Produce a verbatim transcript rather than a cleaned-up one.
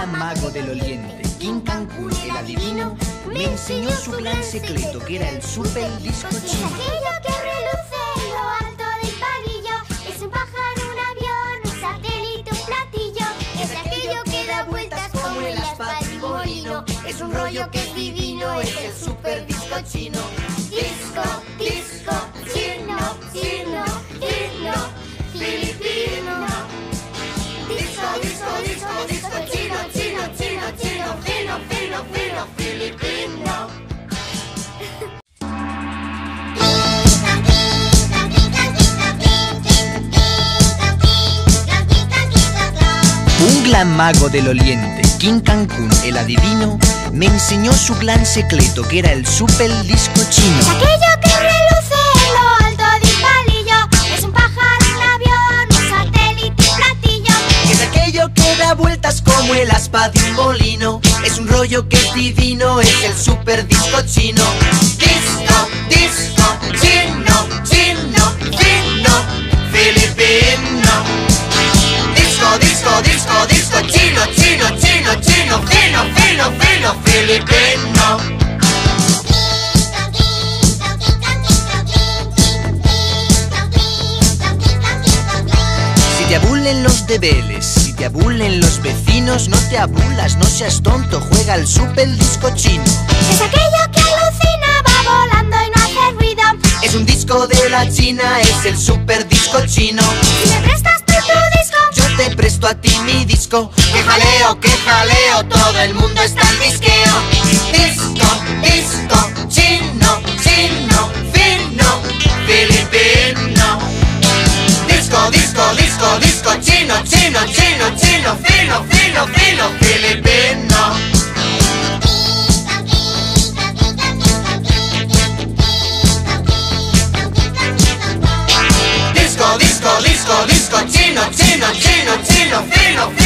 gran mago del oriente, King Cancún, el adivino, me enseñó su gran secreto, que era el super disco Es chino. aquello que reluce en lo alto del palillo. Es un pájaro, un avión, un satélite, un platillo. Es aquello que da vueltas como el aspa de un molino. Es un rollo que es divino, es el super disco chino. Disco, disco, chino, chino, chino, filipino. Disco, disco, disco, disco, chino, chino, chino, chino, fino, fino, fino, filipino. Un gran mago del oriente, King Cancún, el adivino, me enseñó su gran secreto, que era el super disco chino. Es aquello que reluce en lo alto de un palillo. Es un pájaro, un avión, un satélite, un platillo. Es aquello que da vueltas como el aspa de un molino. Es un rollo que es divino, es el super disco chino. Disco, disco, chino, chino, fino, filipino. Disco, disco, disco, disco, chino, chino, chino, chino, fino, fino, fino, filipino. Si te abulen los debeles, si te abulen los vecinos, no te abulas, no seas tonto, juega al super disco chino. Es aquello que alucina, va volando y no hace ruido. Es un disco de la China, es el super disco chino. Si me prestas tú tu disco, Yo te presto a ti mi disco. Que jaleo, que jaleo, todo el mundo está en disqueo. Disco, disco, chino, chino, fino, filipino. Disco, disco, disco, disco, chino, chino, chino, chino, fino, fino, fino, filipino. Disco, disco, disco, disco, chino, chino, chino, chino, fino,